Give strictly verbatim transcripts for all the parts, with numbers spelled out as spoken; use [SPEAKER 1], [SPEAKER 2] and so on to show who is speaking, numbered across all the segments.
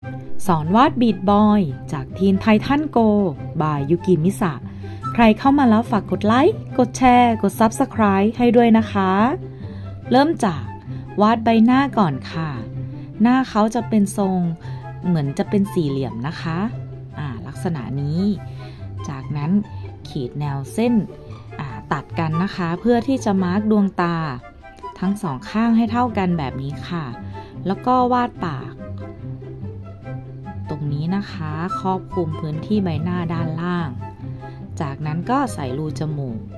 [SPEAKER 1] สอนวาดบีทบอยจากทีนไททันโกบายยุกิมิสะใครเข้ามาแล้วฝากกดไลค์กดแชร์กด ซับสไครบ์ ให้ด้วยนะคะเริ่มจากวาดใบหน้าก่อนค่ะหน้าเขาจะเป็นทรงเหมือนจะเป็นสี่เหลี่ยมนะคะอ่าลักษณะนี้จากนั้นขีดแนวเส้นตัดกันนะคะเพื่อที่จะมาร์กดวงตาทั้งสองข้างให้เท่ากันแบบนี้ค่ะแล้วก็วาดปากตรงนี้นะคะครอบคลุมพื้นที่ใบหน้าด้านล่างจากนั้นก็ใส่รูจมูก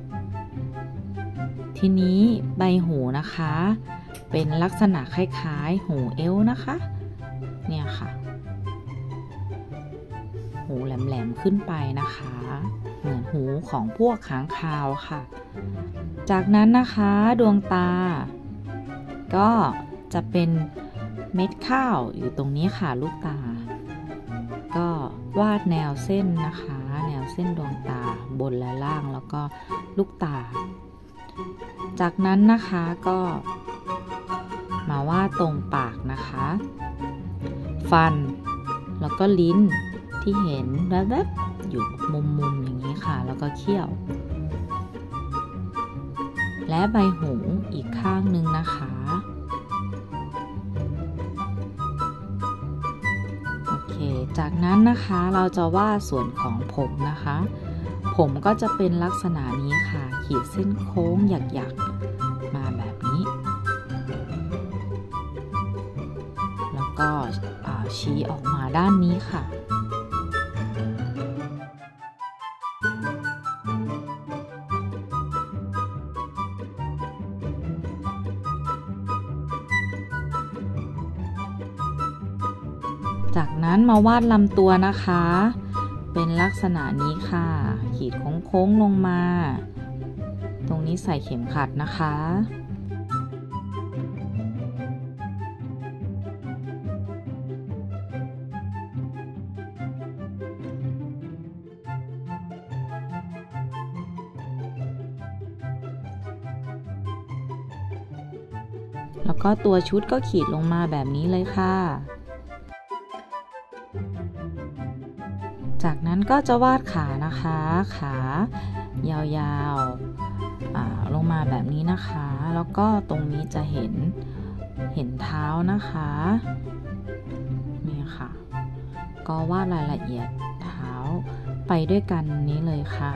[SPEAKER 1] ทีนี้ใบหูนะคะเป็นลักษณะคล้ายๆหูเอลนะคะเนี่ยค่ะหูแหลมๆขึ้นไปนะคะเหมือนหูของพวกค้างคาวค่ะจากนั้นนะคะดวงตาก็จะเป็นเม็ดข้าวอยู่ตรงนี้ค่ะลูกตาก็วาดแนวเส้นนะคะแนวเส้นดวงตาบนและล่างแล้วก็ลูกตาจากนั้นนะคะก็มาวาดตรงปากนะคะฟันแล้วก็ลิ้นที่เห็นแวบๆอยู่มุมๆอย่างนี้ค่ะแล้วก็เขี้ยวและใบหูอีกข้างหนึ่งนะคะโอเคจากนั้นนะคะเราจะวาดส่วนของผมนะคะผมก็จะเป็นลักษณะนี้ค่ะขีดเส้นโค้งหยักๆมาแบบนี้แล้วก็ชี้ออกมาด้านนี้ค่ะจากนั้นมาวาดลำตัวนะคะเป็นลักษณะนี้ค่ะขีดโค้งๆลงมาตรงนี้ใส่เข็มขัดนะคะแล้วก็ตัวชุดก็ขีดลงมาแบบนี้เลยค่ะจากนั้นก็จะวาดขานะคะขายาวๆลงมาแบบนี้นะคะแล้วก็ตรงนี้จะเห็นเห็นเท้านะคะนี่ค่ะก็วาดรายละเอียดเท้าไปด้วยกันนี้เลยค่ะ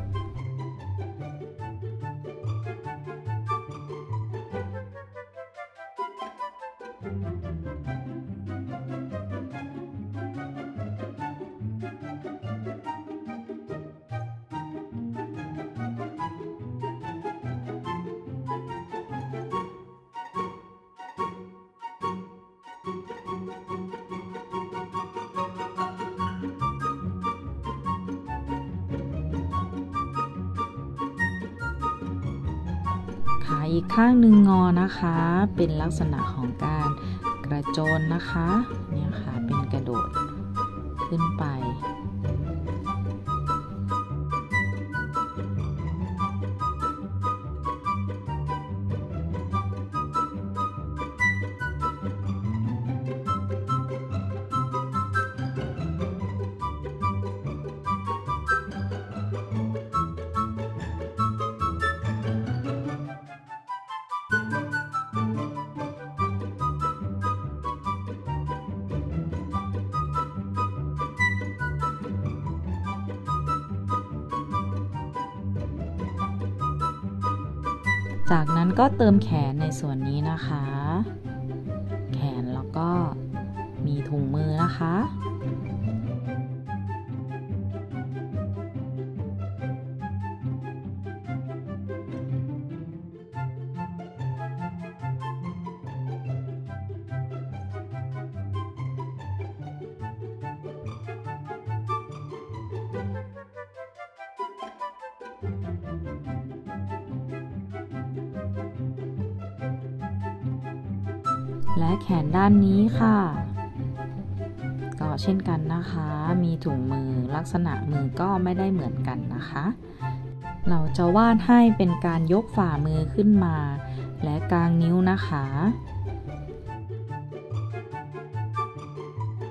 [SPEAKER 1] ขาอีกข้างหนึ่งงอนะคะเป็นลักษณะของการกระโจนนะคะเนี่ยค่ะเป็นกระโดดขึ้นไปจากนั้นก็เติมแขนในส่วนนี้นะคะแขนแล้วก็มีถุงมือนะคะ และแขนด้านนี้ค่ะก็เช่นกันนะคะมีถุงมือลักษณะมือก็ไม่ได้เหมือนกันนะคะเราจะวาดให้เป็นการยกฝ่ามือขึ้นมาและกางนิ้วนะคะ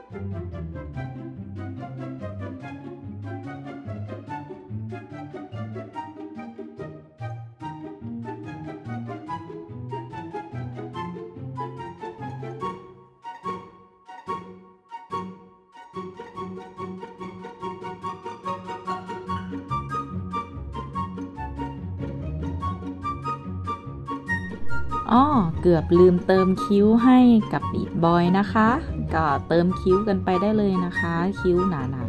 [SPEAKER 1] อ้อเกือบลืมเติมคิ้วให้กับบีทบอยนะคะก็เติมคิ้วกันไปได้เลยนะคะคิ้วหนา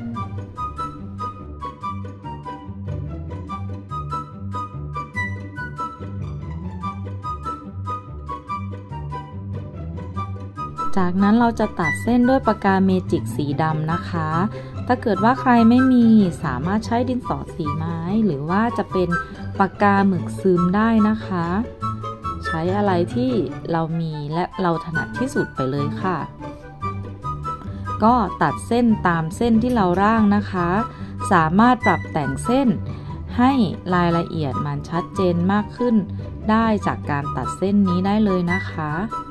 [SPEAKER 1] ๆจากนั้นเราจะตัดเส้นด้วยปากกาเมจิกสีดำนะคะถ้าเกิดว่าใครไม่มีสามารถใช้ดินสอสีไม้หรือว่าจะเป็นปากกาหมึกซึมได้นะคะใช้อะไรที่เรามีและเราถนัดที่สุดไปเลยค่ะก็ตัดเส้นตามเส้นที่เราร่างนะคะสามารถปรับแต่งเส้นให้รายละเอียดมันชัดเจนมากขึ้นได้จากการตัดเส้นนี้ได้เลยนะคะ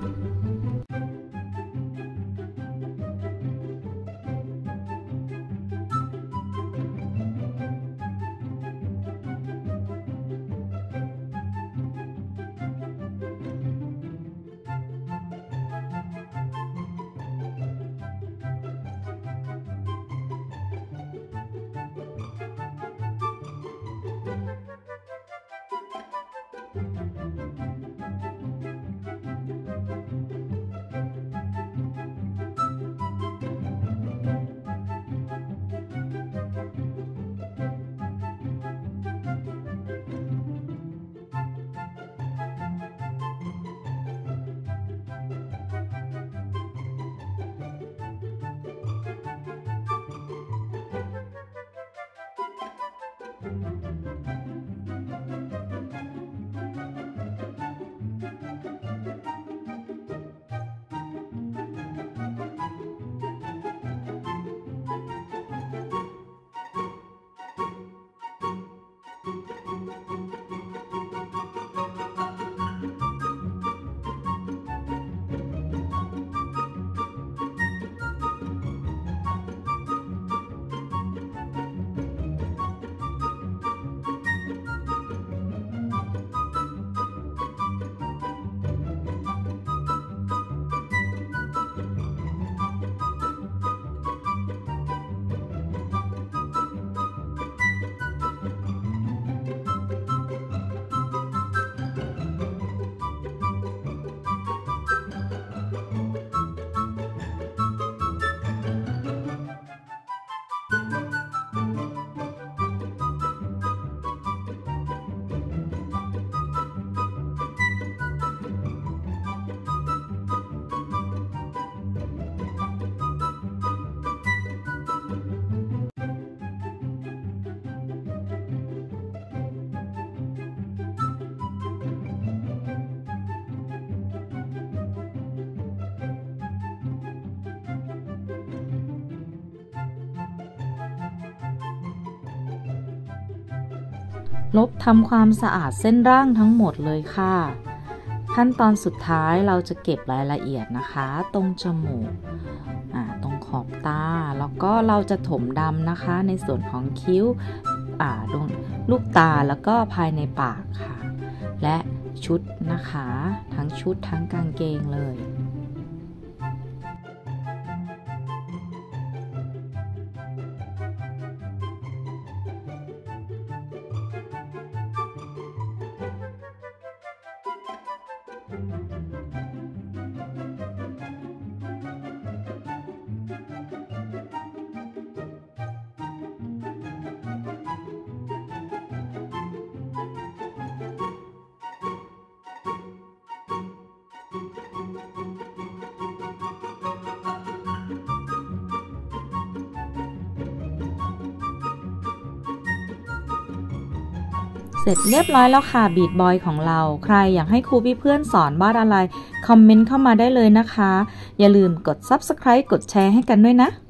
[SPEAKER 1] ลบทำความสะอาดเส้นร่างทั้งหมดเลยค่ะขั้นตอนสุดท้ายเราจะเก็บรายละเอียดนะคะตรงจมูกตรงขอบตาแล้วก็เราจะถมดำนะคะในส่วนของคิ้วดวงลูกตาแล้วก็ภายในปากค่ะและชุดนะคะทั้งชุดทั้งกางเกงเลย เสร็จเรียบร้อยแล้วค่ะบีทบอยของเราใครอยากให้ครูพี่เพื่อนสอนวาดอะไรคอมเมนต์เข้ามาได้เลยนะคะอย่าลืมกด ซับสไครบ์ กดแชร์ให้กันด้วยนะ